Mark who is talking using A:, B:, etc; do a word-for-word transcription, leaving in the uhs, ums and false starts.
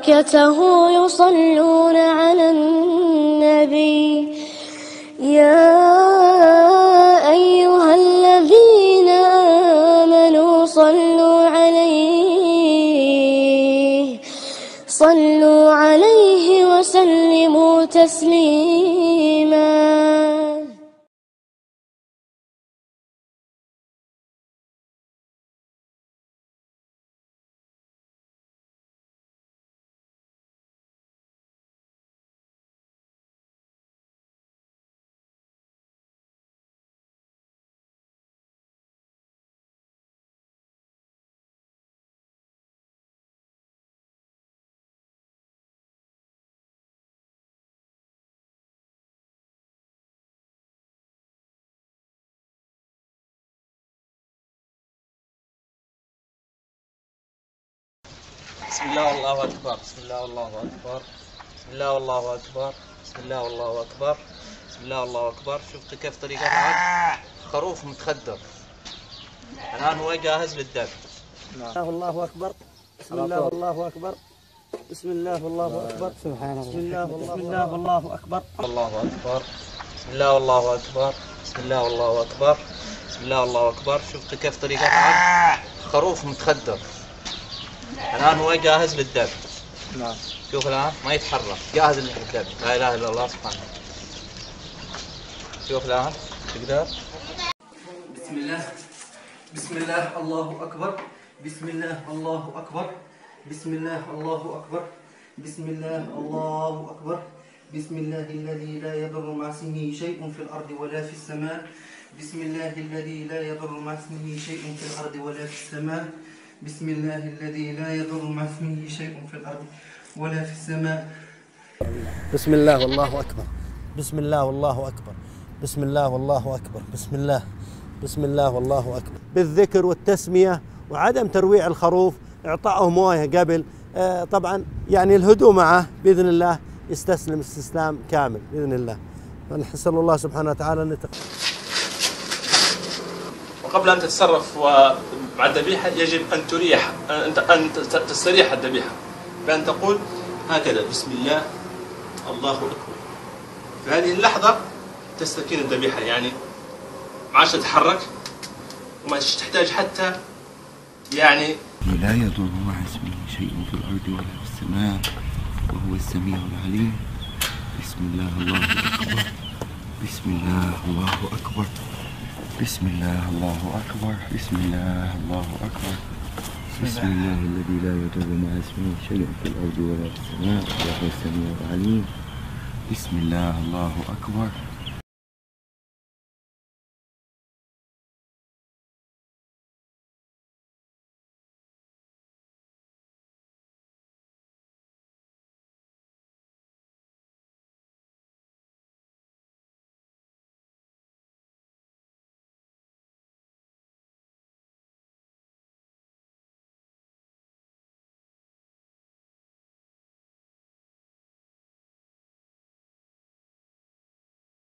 A: وملائكته يصلون على النبي يا أيها الذين آمنوا صلوا عليه صلوا عليه وسلموا تسليما.
B: بسم الله والله أكبر. بسم الله والله أكبر. بسم الله والله أكبر. بسم الله والله أكبر. بسم الله والله أكبر. شفت كيف طريقة العد؟ خروف متخدر. الآن هو جاهز للذبح.
C: بسم الله والله أكبر. بسم الله والله أكبر. بسم الله والله أكبر. سبحان الله. بسم الله والله أكبر.
B: الله أكبر. بسم الله والله أكبر. بسم الله والله أكبر. بسم الله والله أكبر. شفت كيف طريقة العد؟ خروف متخدر. الآن هو جاهز للذبح.
C: نعم.
B: شوف الآن ما يتحرك، جاهز للذبح. لا إله إلا الله سبحانه. شوف الآن تقدر.
C: بسم الله. بسم الله الله أكبر. بسم الله الله أكبر. بسم الله الله أكبر. بسم الله الله أكبر. بسم الله الذي لا يضر مع اسمه شيء في الأرض ولا في السماء. بسم الله الذي لا يضر مع اسمه شيء في الأرض ولا في السماء. بسم الله الذي لا يضر مع اسمه شيء في الأرض ولا في السماء. بسم الله والله أكبر. بسم الله والله أكبر. بسم الله والله أكبر. بسم الله. بسم الله والله أكبر. بالذكر والتسمية وعدم ترويع الخروف، إعطائه مويه قبل، آه طبعا يعني الهدوء معه بإذن الله يستسلم استسلام كامل بإذن الله. ونسأل الله سبحانه وتعالى أن يتقبل.
D: وقبل أن تتصرف مع الذبيحة يجب أن تريح أن أن تستريح الذبيحة بأن تقول هكذا: بسم الله الله أكبر. في هذه اللحظة تستكين الذبيحة، يعني ما عادش تتحرك وما تحتاج حتى يعني.
E: لا يضر مع اسمه شيء في الأرض ولا في السماء وهو السميع العليم. بسم الله الله أكبر. بسم الله الله أكبر. بسم الله الله أكبر. بسم الله الله أكبر. بسم الله الذي لا يضر مع اسمه شيء في الأرض ولا في السماء وهو السميع العليم. بسم الله الله أكبر.